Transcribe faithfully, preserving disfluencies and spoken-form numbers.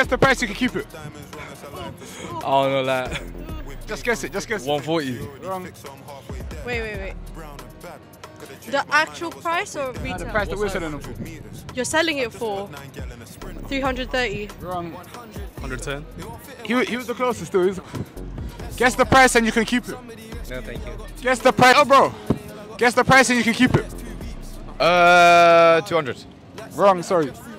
guess the price, you can keep it. I don't know, like Just guess it, just guess it. one forty. Wrong. Wait, wait, wait. The actual price or retail? Nah, the price that we're selling them for. You're selling it for three hundred thirty. Wrong. one ten. He, wa- he was the closest still. He was... Guess the price and you can keep it. No, thank you. Guess the price. Oh, bro. Guess the price and you can keep it. Uh, two hundred. Wrong, sorry.